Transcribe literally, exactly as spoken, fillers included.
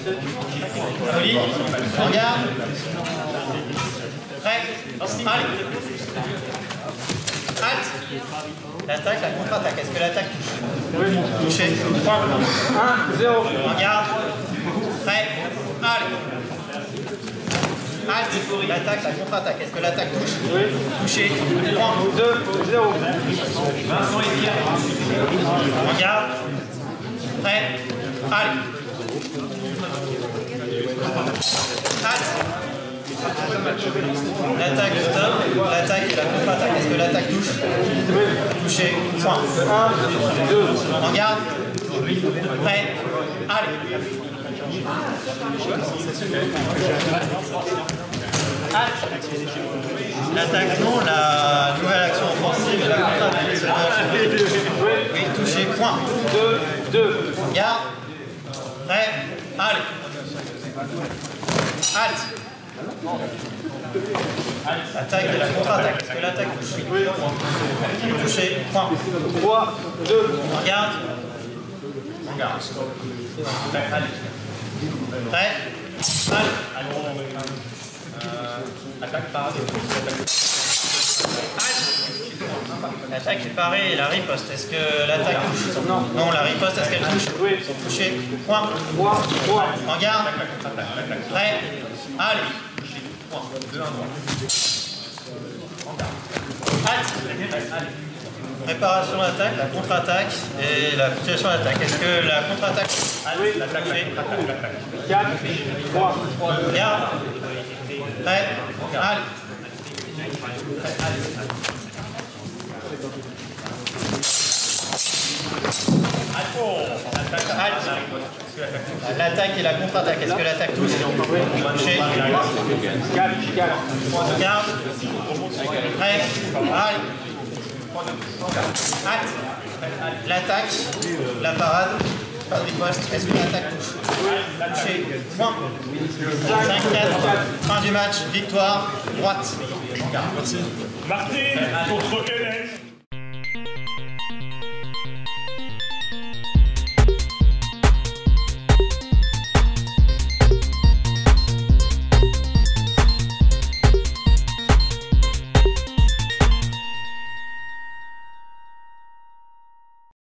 Oli, regarde. Prêt. Allez. Halte. L'attaque, la contre-attaque. Est-ce que l'attaque touche? Touché. un zéro. Regarde. Prêt. Allez. Halte. L'attaque, la contre-attaque. Est-ce que l'attaque touche? Oui. Touché. Point. deux zéro. Vincent et Pierre. Regarde. Prêt. Allez. Halte. L'attaque stop. L'attaque et la contre-attaque. Est-ce que l'attaque touche? Touché. Point. un deux. Regarde. Prêt. Allez. Halte. L'attaque non, la nouvelle action offensive et la contre-attaque. Oui, touché. Point. deux deux. Regarde. Prêt. Allez. Halte. L'attaque et la contre-attaque. Est-ce que l'attaque touche? Touché. Point. trois deux. Regarde. Regarde. Allez. Prêt. Allez. Euh, attaque parade. L'attaque est parée et la riposte. Est-ce que l'attaque touche? Non. Non, la riposte, est-ce qu'elle touche? Oui. Touché. Point. trois trois. Regarde. Prêt. Allez. Halte. Préparation d'attaque, la contre-attaque et la continuation d'attaque. Est-ce que la contre-attaque? Oui. L'attaque. quatre trois. Regarde. Prêt. Allez. L'attaque et la contre-attaque. Est-ce que l'attaque touche? Touché. quatre quatre. Regarde. Prêt. Allez. Halte. L'attaque, la parade, pas de riposte. Est-ce que l'attaque touche? Touché. Point. cinq quatre. Fin du match. Victoire. Droite. Martine contre Hélène.